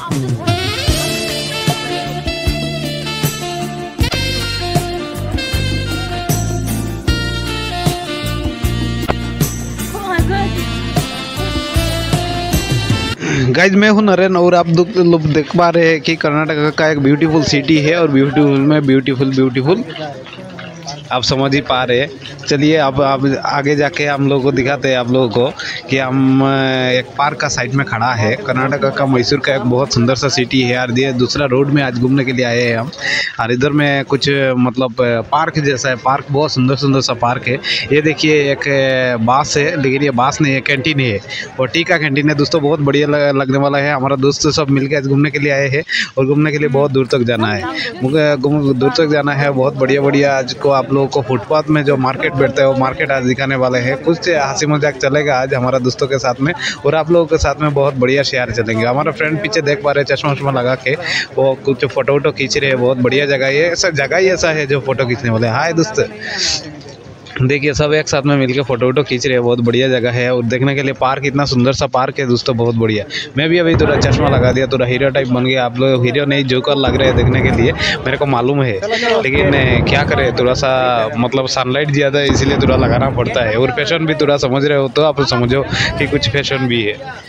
Guys मैं हूं नरेन और आप लोग देख पा रहे हैं कि कर्नाटक का एक ब्यूटीफुल सिटी है और ब्यूटीफुल में ब्यूटीफुल आप समझ ही पा रहे हैं। चलिए अब आप आगे जाके हम लोगों को दिखाते हैं आप लोगों को कि हम एक पार्क का साइड में खड़ा है। कर्नाटक का मैसूर का एक बहुत सुंदर सा सिटी है और ये दूसरा रोड में आज घूमने के लिए आए हैं हम। और इधर में कुछ मतलब पार्क जैसा है, पार्क बहुत सुंदर सा पार्क है। ये देखिए एक बास है, लेकिन ये बास नहीं है, कैंटीन है और टी का कैंटीन है दोस्तों। बहुत बढ़िया लगने वाला है। हमारा दोस्त सब मिलकर आज घूमने के लिए आए हैं और घूमने के लिए बहुत दूर तक जाना है, दूर तक जाना है। बहुत बढ़िया आज को आप लोगों को फुटपाथ में जो मार्केट बैठता है वो मार्केट आज दिखाने वाले हैं। कुछ हंसी मजाक चलेगा आज हमारा दोस्तों के साथ में और आप लोगों के साथ में बहुत बढ़िया शेयर चलेंगे। हमारा फ्रेंड पीछे देख पा रहे हैं चश्मा वश्मा लगा के, वो कुछ फोटो खींच रहे हैं। बहुत बढ़िया जगह है, ऐसा जगह ही ऐसा है जो फोटो खींचने वाले। हाय दोस्त, देखिए सब एक साथ में मिलकर फोटो खींच रहे हैं। बहुत बढ़िया जगह है और देखने के लिए पार्क, इतना सुंदर सा पार्क है दोस्तों, बहुत बढ़िया। मैं भी अभी थोड़ा चश्मा लगा दिया, थोड़ा हीरो टाइप बन गया। आप लोग हीरो नहीं जोकर लग रहे हैं देखने के लिए, मेरे को मालूम है, लेकिन क्या करें, थोड़ा सा मतलब सनलाइट ज़्यादा है इसलिए थोड़ा लगाना पड़ता है। और फैशन भी थोड़ा समझ रहे हो तो आप समझो कि कुछ फैशन भी है।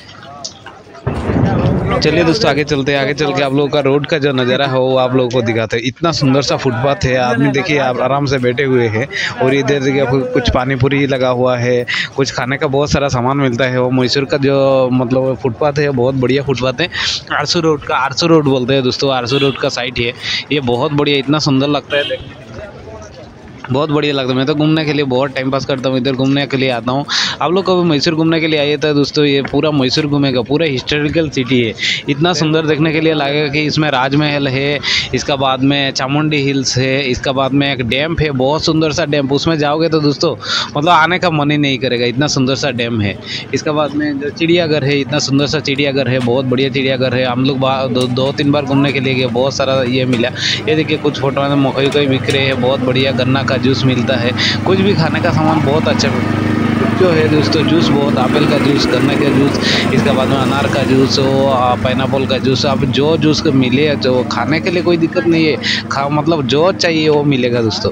चलिए दोस्तों आगे चलते हैं। आगे चल के आप लोगों का रोड का जो नज़ारा है वो आप लोगों को दिखाते हैं। इतना सुंदर सा फुटपाथ है, आदमी देखिए आप आराम से बैठे हुए हैं और इधर देखिए कुछ पानी पूरी लगा हुआ है, कुछ खाने का बहुत सारा सामान मिलता है। वो मैसूर का जो मतलब फुटपाथ है बहुत बढ़िया फुटपाथ है। आरसू रोड बोलते हैं दोस्तों, आरसू रोड का साइट है ये। बहुत बढ़िया, इतना सुंदर लगता है देखने, बहुत बढ़िया लगता है। मैं तो घूमने के लिए बहुत टाइम पास करता हूँ, इधर घूमने के लिए आता हूँ। आप लोग कभी मैसूर घूमने के लिए आए थे दोस्तों, ये पूरा मैसूर घूमेगा, पूरा हिस्टोरिकल सिटी है। इतना सुंदर देखने के लिए लगेगा कि इसमें राजमहल है, इसका बाद में चामुंडी हिल्स है, इसका बाद में एक डैम है, बहुत सुंदर सा डैम। उसमें जाओगे तो दोस्तों मतलब आने का मन ही नहीं करेगा, इतना सुंदर सा डैम है। इसका बाद में जो चिड़ियाघर है, इतना सुंदर सा चिड़ियाघर है, बहुत बढ़िया चिड़ियाघर है। हम लोग दो तीन बार घूमने के लिए गए, बहुत सारा ये मिला। ये देखिए कुछ फोटो में मकई बिक रहे हैं, बहुत बढ़िया। गन्ना का जूस मिलता है, कुछ भी खाने का सामान बहुत अच्छा जो है दोस्तों। जूस बहुत, एप्पल का जूस, गन्ने का जूस, इसके बाद में अनार का जूस, पाइनएप्पल का जूस। अब जो जूस मिले, जो खाने के लिए कोई दिक्कत नहीं है, मतलब जो चाहिए वो मिलेगा दोस्तों।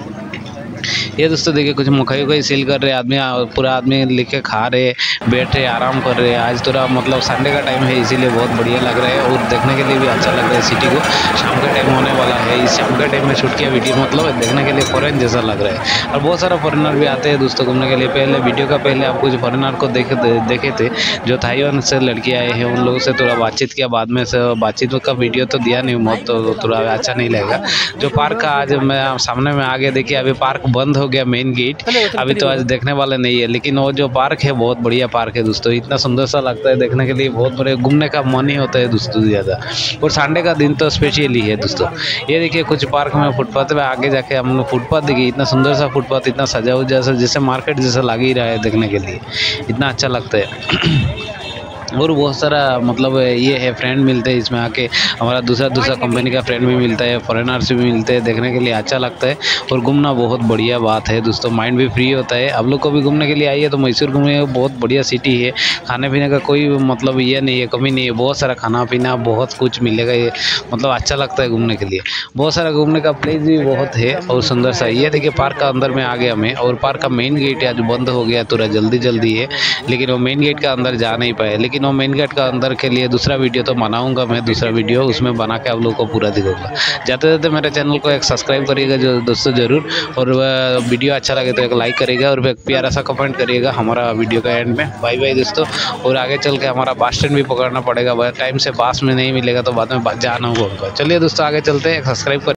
ये दोस्तों देखिए कुछ मकई सेल कर रहे आदमी, पूरा आदमी लेके खा रहे, बैठ रहे, आराम कर रहे। आज थोड़ा मतलब संडे का टाइम है इसीलिए बहुत बढ़िया लग रहा है और देखने के लिए भी अच्छा लग रहा है। सिटी को शाम का टाइम होने वाला है, इस शाम के टाइम में शूट किया वीडियो, मतलब देखने के लिए फॉरेन जैसा लग रहा है। और बहुत सारा फॉरेनर भी आते हैं दोस्तों घूमने के लिए। पहले वीडियो का पहले आप कुछ फॉरेनर को देखे थे जो थाईवान से लड़के आए हैं, उन लोगों से थोड़ा बातचीत किया। बाद में से बातचीत का वीडियो तो दिया नहीं, बहुत तो थोड़ा अच्छा नहीं लगेगा। जो पार्क का आज मैं सामने में आगे देखिए, अभी पार्क बंद हो गया, मेन गेट अभी तो आज देखने वाले नहीं है, लेकिन वो जो पार्क है बहुत बढ़िया पार्क है दोस्तों। इतना सुंदर सा लगता है देखने के लिए, बहुत बड़े घूमने का मन ही होता है दोस्तों ज़्यादा। और संडे का दिन तो स्पेशली है दोस्तों। ये देखिए कुछ पार्क में फुटपाथ में आगे जाके हम लोग फुटपाथ देखिए, इतना सुंदर सा फुटपाथ, इतना सजा हुआ जैसा जैसे मार्केट जैसा लग ही रहा है देखने के लिए, इतना अच्छा लगता है। और बहुत सारा मतलब ये है फ्रेंड मिलते हैं इसमें आके, हमारा दूसरा कंपनी का फ्रेंड भी मिलता है, फॉरेनर्स भी मिलते हैं, देखने के लिए अच्छा लगता है। और घूमना बहुत बढ़िया बात है दोस्तों, माइंड भी फ्री होता है। आप लोग को भी घूमने के लिए आइए तो मैसूर घूमिए, बहुत बढ़िया सिटी है। खाने पीने का कोई मतलब ये नहीं है, कमी नहीं है, बहुत सारा खाना पीना बहुत कुछ मिलेगा। ये मतलब अच्छा लगता है घूमने के लिए, बहुत सारा घूमने का प्लेस भी बहुत है और सुंदर सा। ये देखिए पार्क का अंदर में आ गया मैं, और पार्क का मेन गेट आज बंद हो गया, थोड़ा जल्दी है, लेकिन वो मेन गेट का अंदर जा नहीं पाए। लेकिन वो मेन गेट का अंदर के लिए दूसरा वीडियो तो बनाऊंगा मैं, दूसरा वीडियो उसमें बना के आप लोगों को पूरा दिखाऊंगा। जाते जाते मेरे चैनल को एक सब्सक्राइब करिएगा जो दोस्तों ज़रूर, और वीडियो अच्छा लगे तो एक लाइक करिएगा और एक प्यारा सा कमेंट करिएगा हमारा वीडियो का एंड में। बाय बाय दोस्तों। और आगे चल के हमारा बस स्टैंड भी पकड़ना पड़ेगा, टाइम से बस में नहीं मिलेगा तो बाद में जाना होगा। चलिए दोस्तों आगे चलते हैं, सब्सक्राइब